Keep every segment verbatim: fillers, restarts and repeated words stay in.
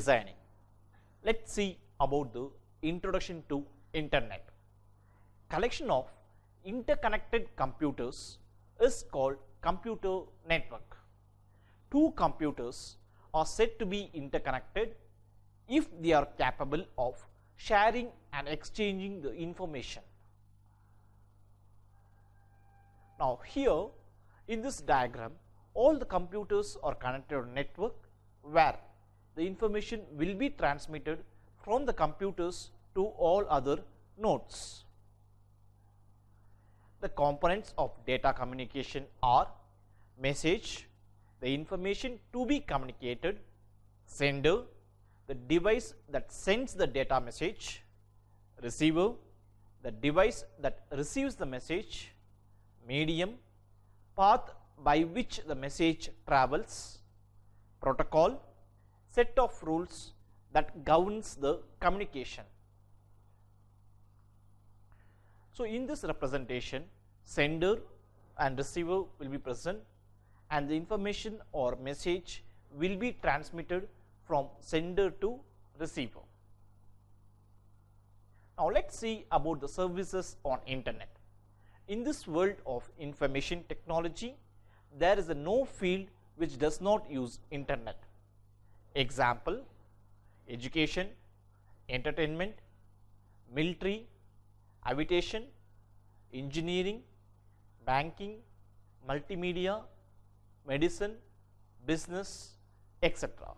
designing. Let's see about the introduction to Internet. Collection of interconnected computers is called computer network. Two computers are said to be interconnected if they are capable of sharing and exchanging the information. Now here in this diagram, all the computers are connected on a network where the information will be transmitted from the computers to all other nodes. The components of data communication are message, the information to be communicated, sender, the device that sends the data message, receiver, the device that receives the message, medium, path by which the message travels, protocol, set of rules that governs the communication. So in this representation, sender and receiver will be present and the information or message will be transmitted from sender to receiver. Now let's see about the services on Internet. In this world of information technology, there is a no field which does not use Internet. Example, education, entertainment, military, aviation, engineering, banking, multimedia, medicine, business, et cetera.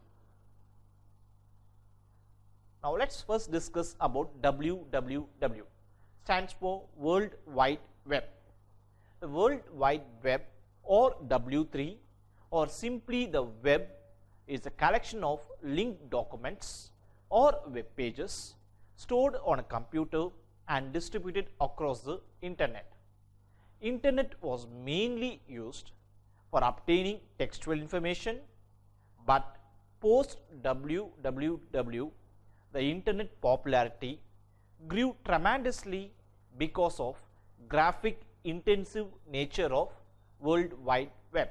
Now let's first discuss about W W W, stands for World Wide Web. The World Wide Web or W three or simply the web is a collection of linked documents or web pages stored on a computer and distributed across the Internet. Internet was mainly used for obtaining textual information, but post W W W the Internet popularity grew tremendously because of graphic intensive nature of World Wide Web.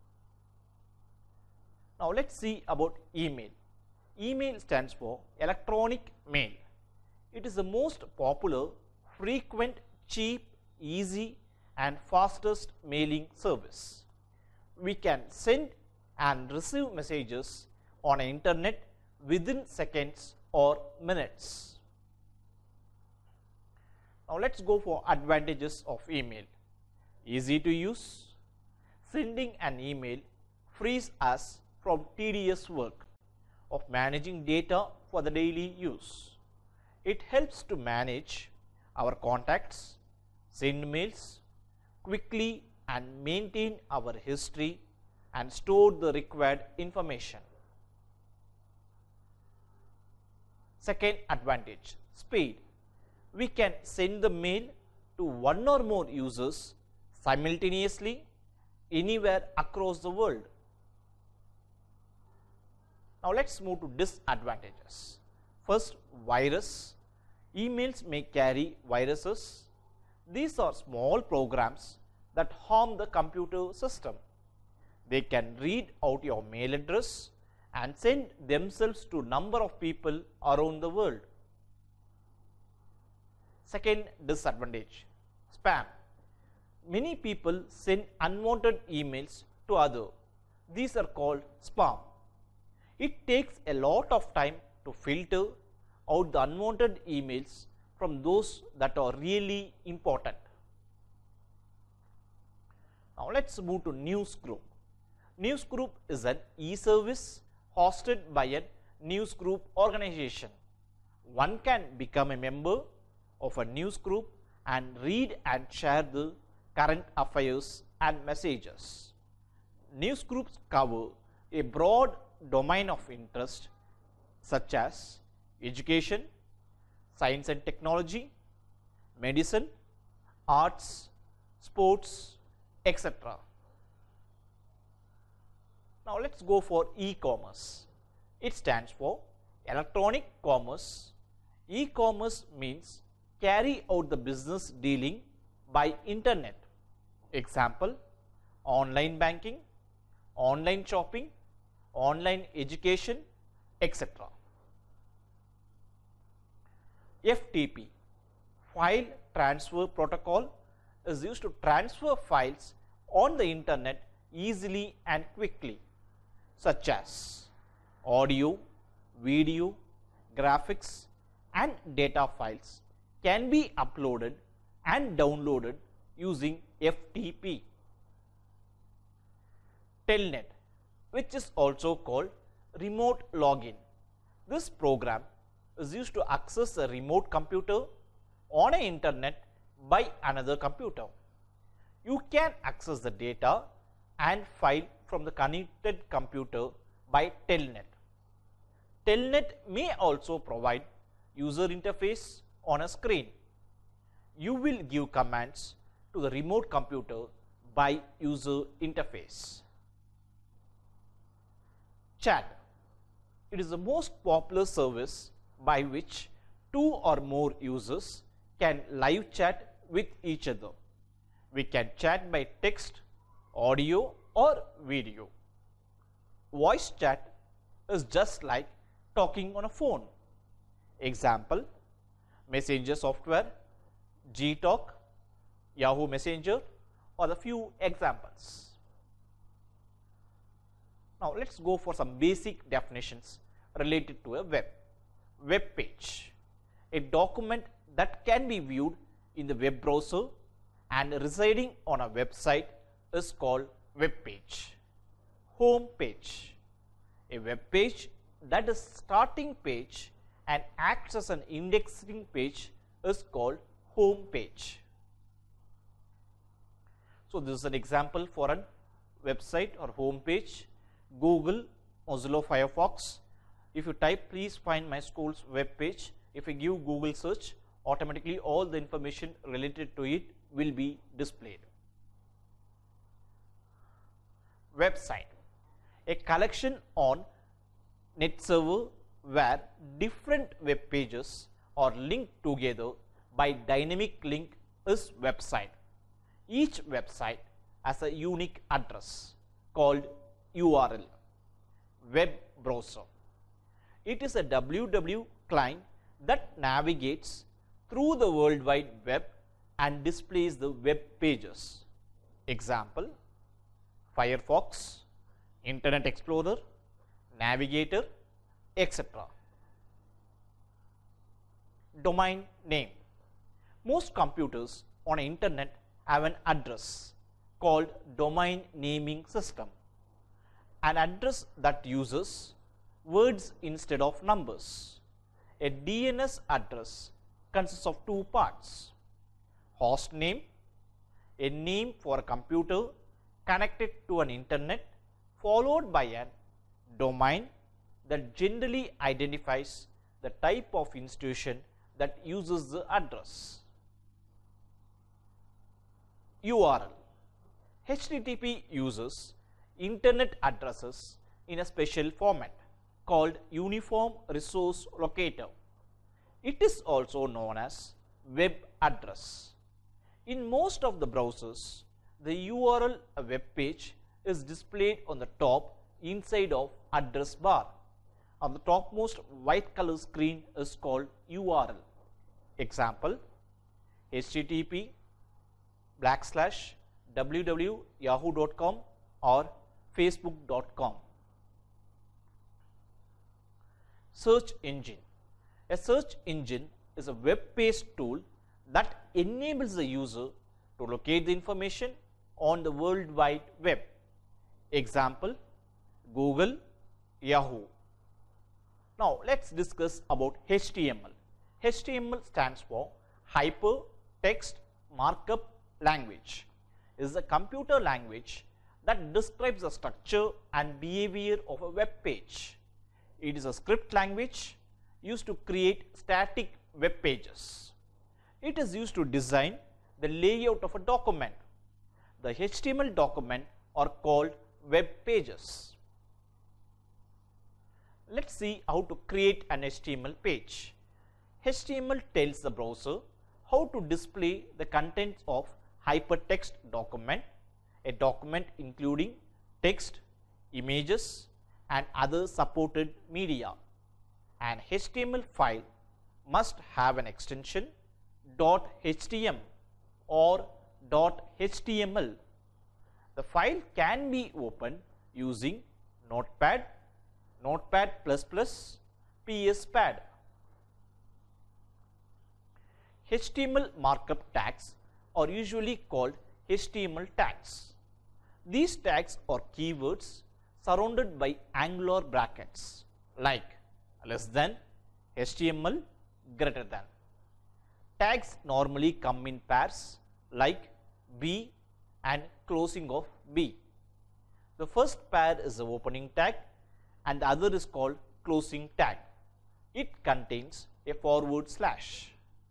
Now let's see about email. Email stands for electronic mail. It is the most popular, frequent, cheap, easy and fastest mailing service. We can send and receive messages on the Internet within seconds or minutes. Now let's go for advantages of email. Easy to use. Sending an email frees us from tedious work of managing data for the daily use. It helps to manage our contacts, send mails quickly and maintain our history and store the required information. Second advantage, speed. We can send the mail to one or more users simultaneously anywhere across the world. Now let's move to disadvantages. First, virus. Emails may carry viruses. These are small programs that harm the computer system. They can read out your mail address and send themselves to number of people around the world. Second disadvantage, spam. Many people send unwanted emails to others. These are called spam. It takes a lot of time to filter out the unwanted emails from those that are really important. Now let's move to Newsgroup. Newsgroup is an e-service hosted by a newsgroup organization. One can become a member of a newsgroup and read and share the current affairs and messages. Newsgroups cover a broad domain of interest such as education, science and technology, medicine, arts, sports, et cetera. Now let's go for e-commerce. It stands for electronic commerce. E-commerce means carry out the business dealing by internet. Example, online banking, online shopping, online education, et cetera. F T P, File Transfer Protocol, is used to transfer files on the internet easily and quickly, such as audio, video, graphics and data files can be uploaded and downloaded using F T P. Telnet, which is also called remote login. This program is used to access a remote computer on an internet by another computer. You can access the data and file from the connected computer by Telnet. Telnet may also provide user interface on a screen. You will give commands to the remote computer by user interface. Chat. It is the most popular service by which two or more users can live chat with each other. We can chat by text, audio or video. Voice chat is just like talking on a phone. Example, Messenger software, Gtalk, Yahoo Messenger are the few examples. Now, let us go for some basic definitions related to a web. Web page, a document that can be viewed in the web browser and residing on a website is called web page. Home page, a web page that is starting page and acts as an indexing page is called home page. So, this is an example for a website or home page. Google, Mozilla Firefox. If you type please find my school's web page, if you give Google search, automatically all the information related to it will be displayed. Website, a collection on net server where different web pages are linked together by dynamic link is website. Each website has a unique address called U R L. Web browser, it is a W W client that navigates through the World Wide Web and displays the web pages. Example, Firefox, Internet Explorer, Navigator, et cetera. Domain name, most computers on internet have an address called domain naming system, an address that uses words instead of numbers. A D N S address consists of two parts: host name, a name for a computer connected to an internet, followed by a domain that generally identifies the type of institution that uses the address. U R L, H T T P uses internet addresses in a special format called Uniform Resource Locator. It is also known as web address. In most of the browsers, the U R L a web page is displayed on the top inside of address bar. On the topmost white color screen is called U R L. Example, H T T P backslash www yahoo dot com or facebook dot com. Search engine. A search engine is a web-based tool that enables the user to locate the information on the World Wide Web. Example, Google, Yahoo. Now, let us discuss about H T M L. H T M L stands for Hypertext Markup Language. It is a computer language that describes the structure and behavior of a web page. It is a script language used to create static web pages. It is used to design the layout of a document. The H T M L document are called web pages. Let us see how to create an H T M L page. H T M L tells the browser how to display the contents of hypertext document, a document including text, images and other supported media. An H T M L file must have an extension .htm or .html. The file can be opened using Notepad, Notepad plus plus, P S Pad. H T M L markup tags are usually called H T M L tags. These tags are keywords surrounded by angular brackets like less than, H T M L, greater than. Tags normally come in pairs like B and closing of B. The first pair is the opening tag and the other is called closing tag. It contains a forward slash.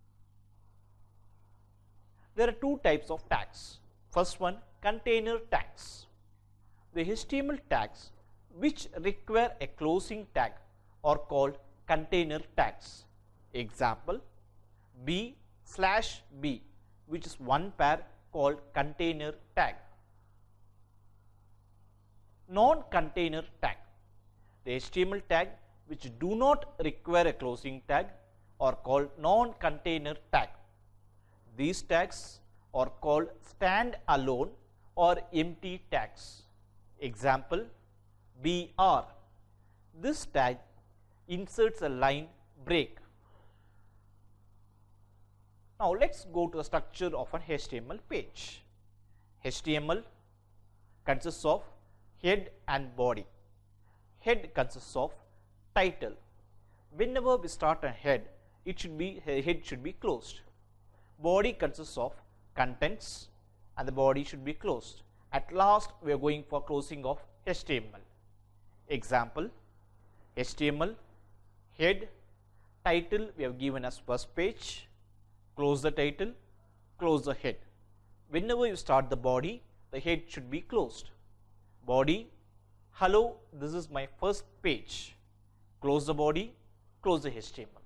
There are two types of tags. First one, container tags. The H T M L tags which require a closing tag are called container tags. Example, B slash B, which is one pair called container tag. Non-container tag. The H T M L tag which do not require a closing tag are called non-container tag. These tags are called stand-alone or empty tags. Example, B R. This tag inserts a line break. Now, let us go to the structure of an H T M L page. H T M L consists of head and body. Head consists of title. Whenever we start a head, it should be head should be closed. Body consists of contents and the body should be closed. At last, we are going for closing of H T M L. Example, H T M L, head, title we have given as first page, close the title, close the head. Whenever you start the body, the head should be closed. Body, hello, this is my first page. Close the body, close the H T M L.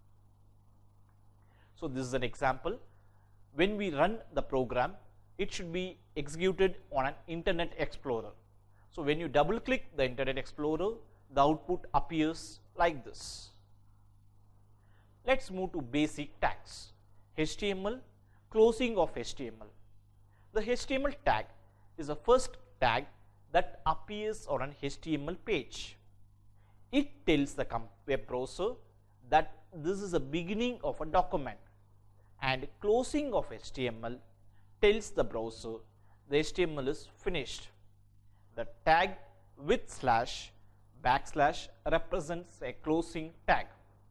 So, this is an example. When we run the program, it should be executed on an Internet Explorer. So, when you double click the Internet Explorer, the output appears like this. Let us move to basic tags. H T M L, closing of H T M L. The H T M L tag is the first tag that appears on an H T M L page. It tells the web browser that this is the beginning of a document, and closing of H T M L tells the browser the H T M L is finished. The tag with slash backslash represents a closing tag.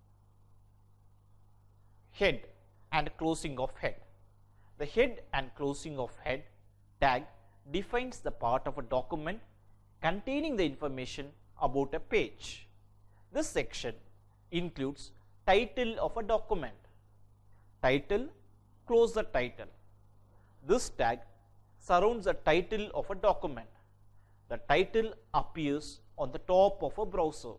Head and closing of head. The head and closing of head tag defines the part of a document containing the information about a page. This section includes title of a document. Title, close the title. This tag surrounds the title of a document. The title appears on the top of a browser.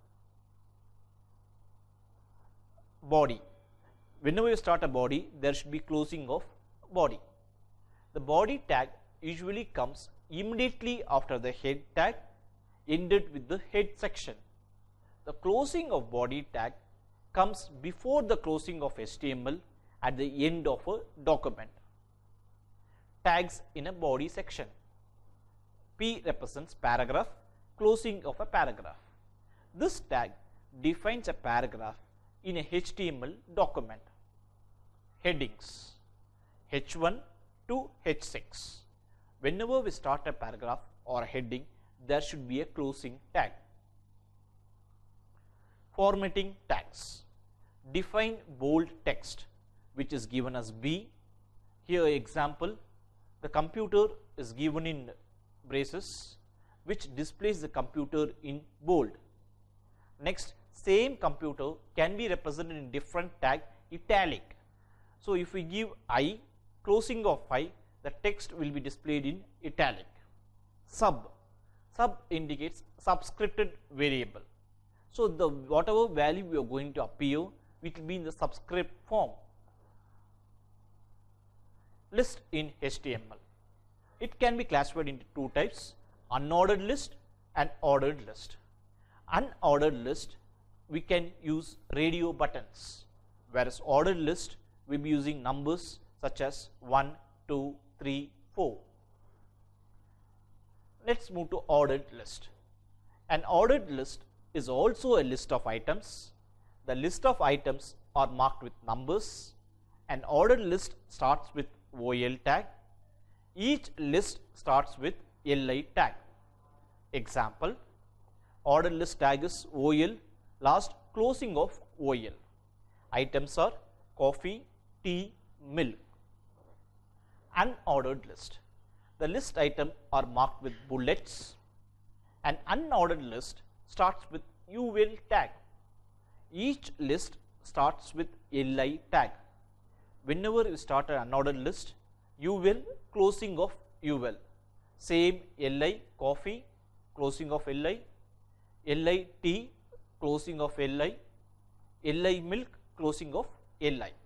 Body. Whenever you start a body, there should be closing of body. The body tag usually comes immediately after the head tag, ended with the head section. The closing of body tag comes before the closing of H T M L at the end of a document. Tags in a body section. P represents paragraph, closing of a paragraph. This tag defines a paragraph in a H T M L document. Headings, H one to H six. Whenever we start a paragraph or a heading, there should be a closing tag. Formatting tags. Define bold text which is given as B. Here example, the computer is given in braces which displays the computer in bold. Next, same computer can be represented in different tag italic. So, if we give I, closing of I, the text will be displayed in italic. Sub. Sub indicates subscripted variable. So, the whatever value we are going to appear, it will be in the subscript form. List in H T M L. It can be classified into two types, unordered list and ordered list. Unordered list, we can use radio buttons. whereas ordered list will be using numbers such as one, two, three, four. Let's move to ordered list. An ordered list is also a list of items. The list of items are marked with numbers. An ordered list starts with O L tag. Each list starts with L I tag. Example, ordered list tag is O L, last closing of O L. Items are coffee, tea, milk. Unordered list. The list items are marked with bullets. An unordered list starts with U L tag. Each list starts with L I tag. Whenever you start an unordered list, U L closing of U L. Same L I coffee, closing of L I, L I tea, closing of L I, L I milk, closing of L I.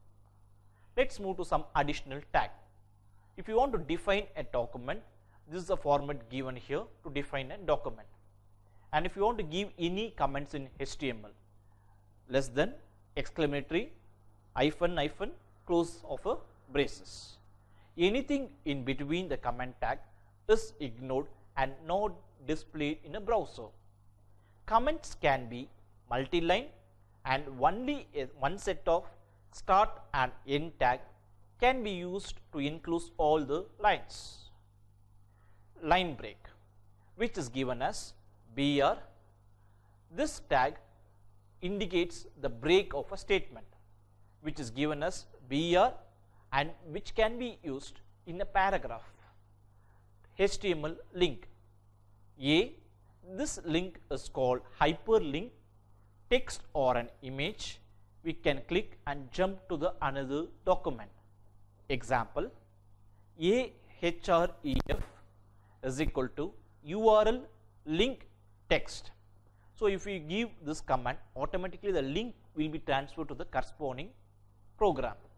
Let's move to some additional tag. If you want to define a document, this is the format given here to define a document. And if you want to give any comments in H T M L, less than, exclamatory, hyphen, hyphen, close of a braces. Anything in between the comment tag is ignored and not displayed in a browser. Comments can be multi-line and only a, one set of start and end tag can be used to include all the lines. Line break, which is given as B R. This tag indicates the break of a statement, which is given as B R and which can be used in a paragraph. H T M L link. A. This link is called hyperlink. Text or an image, we can click and jump to the another document. Example, A H R E F is equal to U R L link text. So if we give this command, automatically the link will be transferred to the corresponding program.